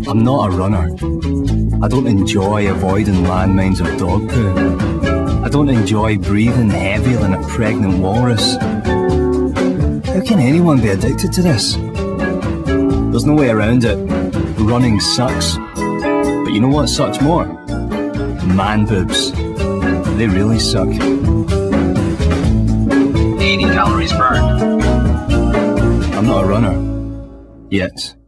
I'm not a runner. I don't enjoy avoiding landmines of dog poo. I don't enjoy breathing heavier than a pregnant walrus. How can anyone be addicted to this? There's no way around it. Running sucks. But you know what sucks more? Man boobs. They really suck. 80 calories burned. I'm not a runner. Yet.